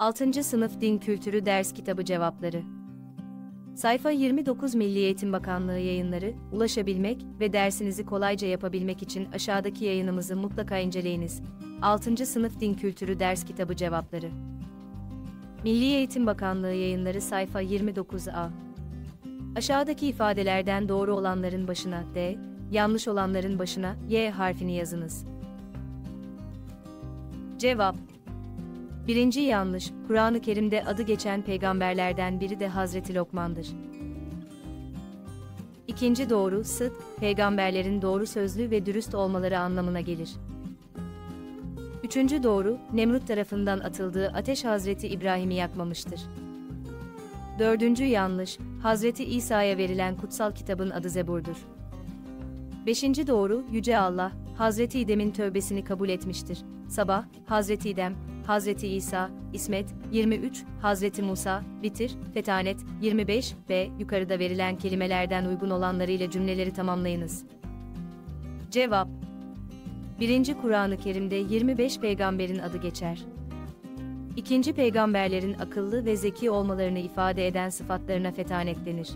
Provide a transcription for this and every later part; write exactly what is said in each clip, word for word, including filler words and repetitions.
altıncı Sınıf Din Kültürü Ders Kitabı Cevapları. Sayfa yirmi dokuz Milli Eğitim Bakanlığı Yayınları, ulaşabilmek ve dersinizi kolayca yapabilmek için aşağıdaki yayınımızı mutlaka inceleyiniz. altıncı Sınıf Din Kültürü Ders Kitabı Cevapları. Milli Eğitim Bakanlığı Yayınları sayfa yirmi dokuz A. Aşağıdaki ifadelerden doğru olanların başına D, yanlış olanların başına Y harfini yazınız. Cevap: Birinci yanlış, Kur'an-ı Kerim'de adı geçen peygamberlerden biri de Hazreti Lokman'dır. İkinci doğru, sıdk, peygamberlerin doğru sözlü ve dürüst olmaları anlamına gelir. Üçüncü doğru, Nemrut tarafından atıldığı ateş Hazreti İbrahim'i yakmamıştır. Dördüncü yanlış, Hazreti İsa'ya verilen kutsal kitabın adı Zebur'dur. Beşinci doğru, Yüce Allah, Hazreti İdem'in tövbesini kabul etmiştir. Sabah, Hazreti İdem, Hazreti İsa, İsmet, yirmi üç, Hazreti Musa, Vitir, Fetanet, yirmi beş B. Yukarıda verilen kelimelerden uygun olanlarıyla cümleleri tamamlayınız. Cevap: Birinci Kur'an-ı Kerim'de yirmi beş peygamberin adı geçer. İkinci peygamberlerin akıllı ve zeki olmalarını ifade eden sıfatlarına fetanet denir.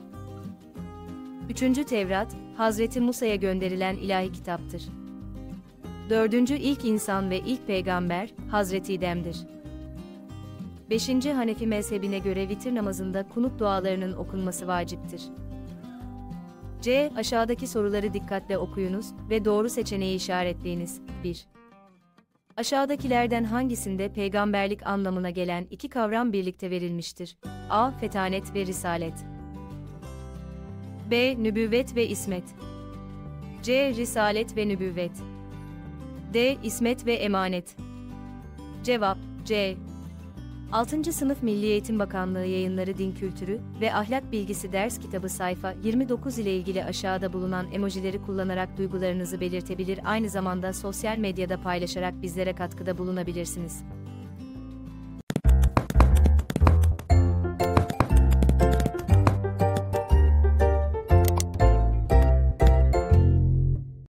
Üçüncü Tevrat, Hazreti Musa'ya gönderilen ilahi kitaptır. Dördüncü ilk insan ve ilk peygamber, Hazreti İdem'dir. Beşinci Hanefi mezhebine göre vitir namazında kunut dualarının okunması vaciptir. C. Aşağıdaki soruları dikkatle okuyunuz ve doğru seçeneği işaretleyiniz. bir. Aşağıdakilerden hangisinde peygamberlik anlamına gelen iki kavram birlikte verilmiştir? A. Fetanet ve Risalet. B. Nübüvvet ve İsmet. C. Risalet ve Nübüvvet. D. İsmet ve Emanet. Cevap: C. altıncı Sınıf Milli Eğitim Bakanlığı Yayınları Din Kültürü ve Ahlak Bilgisi Ders Kitabı sayfa yirmi dokuz ile ilgili aşağıda bulunan emojileri kullanarak duygularınızı belirtebilir, aynı zamanda sosyal medyada paylaşarak bizlere katkıda bulunabilirsiniz.